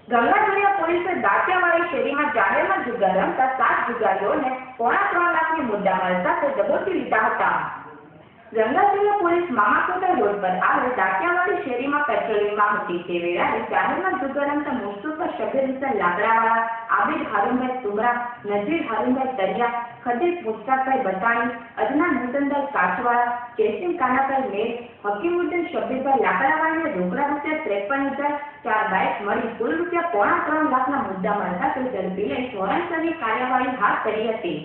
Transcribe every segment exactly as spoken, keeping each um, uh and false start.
ગંગાજળિયા પોલીસે દાંતિયાવાડી શેરીમાં જાહેરમાં જુગાર રમતા સાત જુગારીઓને પોણા ત્રણ લાખની મુદ્દામાલ સાથે દબોચી લીધા હતા। ગંગાજળિયા પોલીસ મામાકોટા રોડ પર આવેલ દાંતિયાવાડી શેરીમાં પેટ્રોલિંગમાં હતી તે વેળાએ જાહેરમાં જુગાર રમતા મુસ્તફા શબીર હુસૈન લાકડાવાળા, આબિદ હારૂનભાઈ તુમરા, નજીર હારૂનભાઈ તરિયા, ખદીર મુસ્તાકભાઈ બતાણી, અદનાન હુસનભાઈ કાચવાળા, કેસિમ કાનાભાઈ મેર, હકીમુદ્દીન શબીરભાઈ લાકડાવાળાને રોકડા રૂપિયા ત્રેપન હજાર, ચાર બાઇક મળી કુલ રૂપિયા પોણા ત્રણ લાખના મુદ્દામાલ સાથે ઝડપી લઈ ધોરણસરની કાર્યવાહી હાથ ધરી હતી।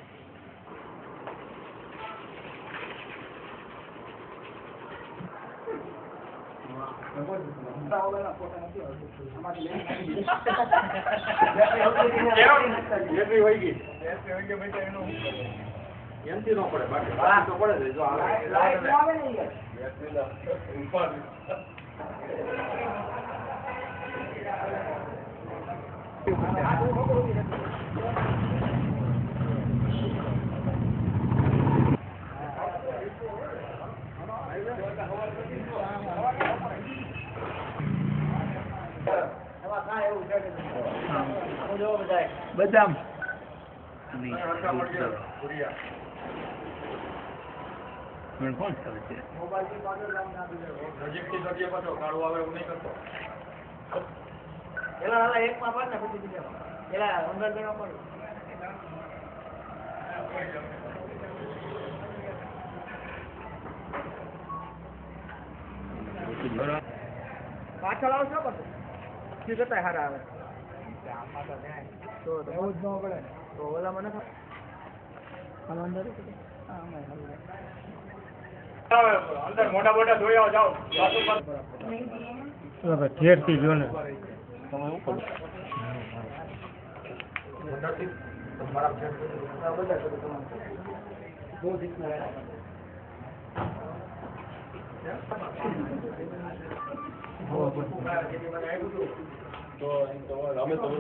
એમથી નો પડે બાકી તો પડે જો આવે ને બદામ કોણ કરે છે એક માં પાડ ને પછી બીજા પેલા અંદર દેવા પડે પાછળ આવશો બધું શું કરતા હારા આવે તો એવું જ ન પડે તો ઓલામાં નથી અંદર મોટા મોટા જોઈ આવો જાઓ ઠેર થી જો ને અમે તો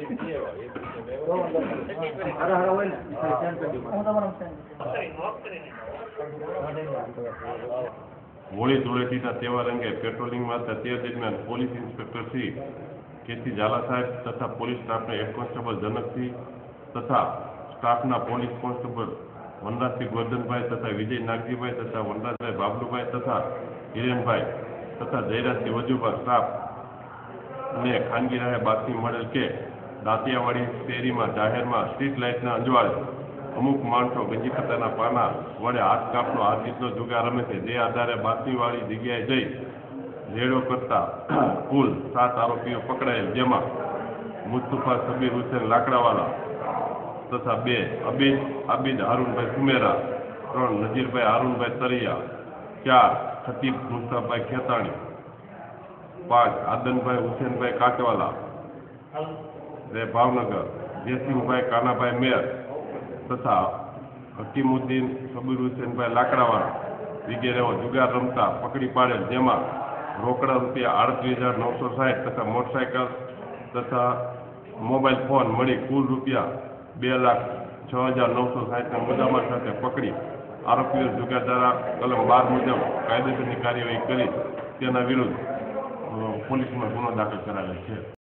હોળી ધૂળેટીના તહેવાર અંગે પેટ્રોલિંગમાં તેર દરમિયાન police inspector Shri K C Jhala સાહેબ તથા પોલીસ સ્ટાફના હેડ કોન્સ્ટેબલ જનકસિંહ તથા સ્ટાફના પોલીસ કોન્સ્ટેબલ વનરાજસિંહ ગોરધનભાઈ તથા વિજય નાગજીભાઈ તથા વનરાજભાઈ બાબલુભાઈ તથા હિરેનભાઈ તથા જયરાજસિંહ વજુભા સ્ટાફ ને ખાનગી રાહે બાતમી મળેલ કે દાંતિયાવાડી શેરીમાં જાહેરમાં સ્ટ્રીટ લાઇટના અંજવાળે અમુક માણસો ગંજીકતાના પાના વડે હાથ કાપનો હાથ જીતનો જુગાર રમે છે, જે આધારે બાતમીવાળી જગ્યાએ જઈ રેડો કરતા કુલ સાત આરોપીઓ પકડાયેલ, જેમાં મુસ્તફા શબીર હુસૈન લાકડાવાળા તથા બે અબીદ આબિદ હારૂનભાઈ સુમેરા, ત્રણ નજીરભાઈ હારૂનભાઈ તરિયા, ચાર ખતીબ મુસ્તફાભાઈ ખેતાણી, પાંચ આદનભાઈ હુસેનભાઈ કાચવાલા રે ભાવનગર, જેસીમભાઈ કાનાભાઈ મેર તથા હકીમુદ્દીન શબીર હુસેનભાઈ લાકડાવાળા વગેરેઓ જુગાર રમતા પકડી પાડેલ, જેમાં રોકડા રૂપિયા આડત્રીસ હજાર નવસો સાઠ તથા મોટરસાયકલ તથા મોબાઈલ ફોન મળી કુલ રૂપિયા બે લાખ છ હજાર નવસો સાઠના મુદ્દામાલ સાથે પકડી આરોપીઓ જુગાર ધારા કલમ બાર મુજબ કાયદેસરની કાર્યવાહી કરી તેના વિરુદ્ધ પોલીસમાં ગુનો દાખલ કરાવેલ છે।